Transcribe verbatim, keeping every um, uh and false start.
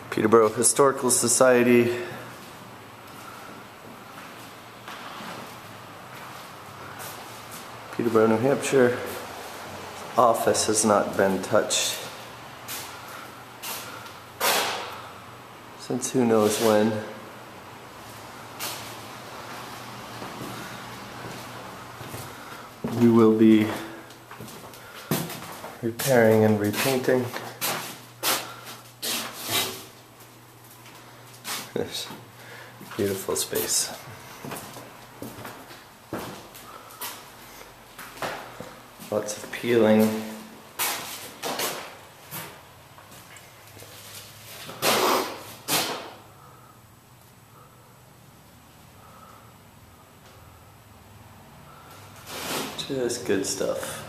Peterborough Historical Society. Peterborough, New Hampshire. Office has not been touched since who knows when. We will be repairing and repainting. This beautiful space. Lots of peeling. Just good stuff.